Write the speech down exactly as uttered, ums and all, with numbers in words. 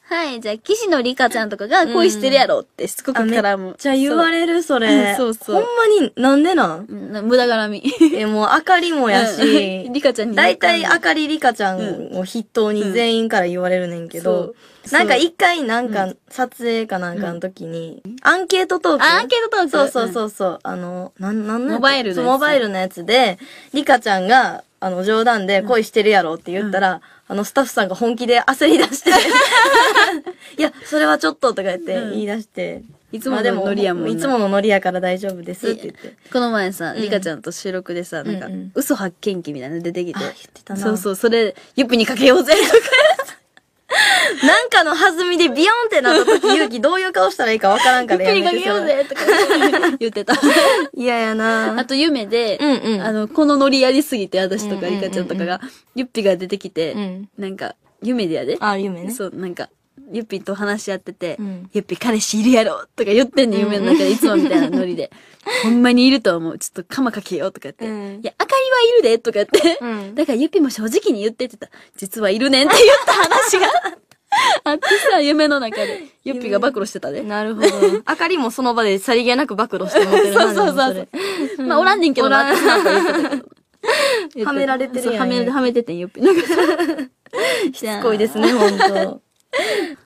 はい、じゃあ、岸野里香ちゃんとかが恋してるやろってしつこく絡む。 じゃあ言われる、それ。 そうそう。 ほんまに、なんでなんうん無駄絡み。 え、もう、あかりもやし、 里香ちゃんに。 だいたいあかり里香ちゃんを筆頭に全員から言われるねんけど、なんか一回なんか撮影かなんかの時に、アンケートトーク。 アンケートトークそうそうそうそう。あの、なん、なんのモバイルのやつ。 モバイルのやつで、里香ちゃんが、あの、冗談で恋してるやろって言ったら、あの、スタッフさんが本気で焦り出して、いや、それはちょっととか言って言い出して、 いつものノリやもんね。 いつものノリやから大丈夫ですって言って。 この前さ、リカちゃんと収録でさ、なんか、嘘発見器みたいなの出てきて。 あ、言ってたな。 そうそう、それ、ユッピにかけようぜとか。 なんかの弾みでビヨンってなった時、勇気どういう顔したらいいかわからんからやめて。 ユッピにかけようぜとか言ってた。 嫌やな。 あと夢で、あの、このノリやりすぎて、私とかリカちゃんとかが、ユッピが出てきて、なんか、夢でやで。 あ、夢ね。 そう、なんか、ゆっぴと話し合ってて、ゆっぴ彼氏いるやろとか言ってんねん、夢の中でいつもみたいなノリで。ほんまにいると思う。ちょっとカマかけようとか言って。いや、あかりはいるでとか言って。だからゆっぴも正直に言ってってた。実はいるねんって言った話があってさ、夢の中で。ゆっぴが暴露してたで。 なるほど。あかりもその場でさりげなく暴露して持ってるな。 そうそうそうそう。まあ、おらんねんけどなってなんか言ってたけど。 はめられてるやん。 はめ、はめててん、ゆっぴ。なんかしつこいですね、ほんと。